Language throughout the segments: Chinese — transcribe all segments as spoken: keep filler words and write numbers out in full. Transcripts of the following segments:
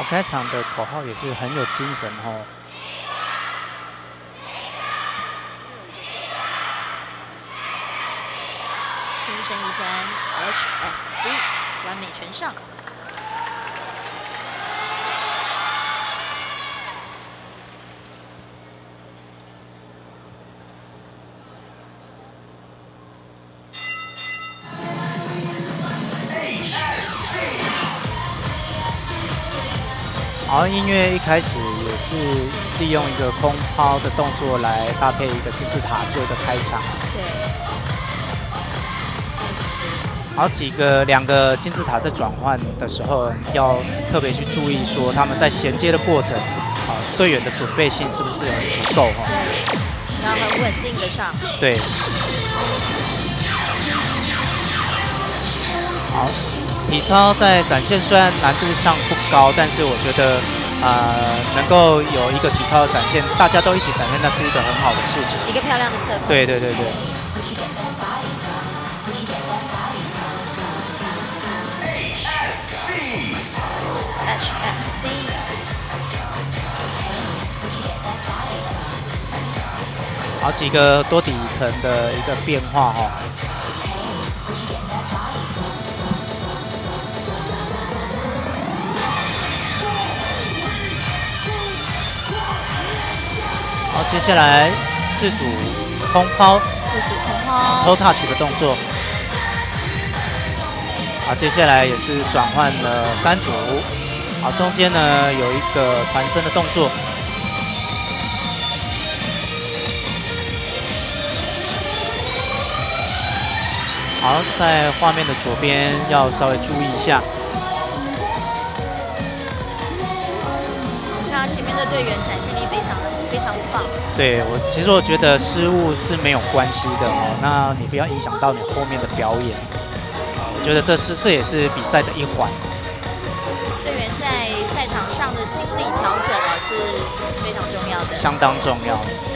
开场的口号也是很有精神哦。 新生一专 H S C 完美全上。 好，音乐一开始也是利用一个空抛的动作来搭配一个金字塔做一个开场。 对。 好，几个两个金字塔在转换的时候，要特别去注意说他们在衔接的过程，好，队员的准备性是不是很足够哈？ 对，要很稳定的上。 对。好。 体操在展现虽然难度上不高，但是我觉得，呃，能够有一个体操的展现，大家都一起展现，那是一个很好的事情。 一个漂亮的侧扣。 对对对对。H S C。好几个多底层的一个变化哈、哦。 好，接下来四组空抛， 四组空抛 toe touch 的动作。好，接下来也是转换了三组。好，中间呢有一个团身的动作。好，在画面的左边要稍微注意一下。 看到前面的队员展现力非常非常棒。对我，其实我觉得失误是没有关系的哦，那你不要影响到你后面的表演。我觉得这是这也是比赛的一环。 队员在赛场上的心理调整啊是非常重要的， 相当重要。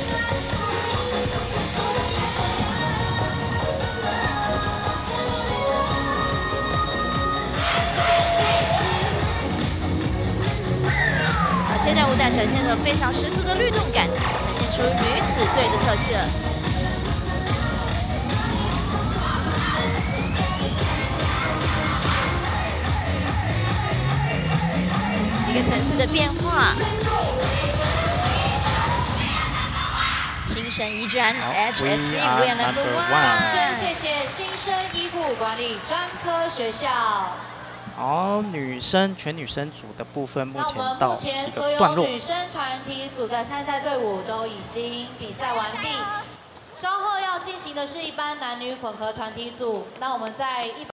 这段舞蹈展现了非常十足的律动感，展现出女子队的特色。一个层次的变化。新生一专 H S C We are number one。 谢谢新生医护管理专科学校。 好，女生全女生组的部分目前到一所个段落。 女生团体组的参赛队伍都已经比赛完毕，稍后要进行的是一般男女混合团体组。那我们在一。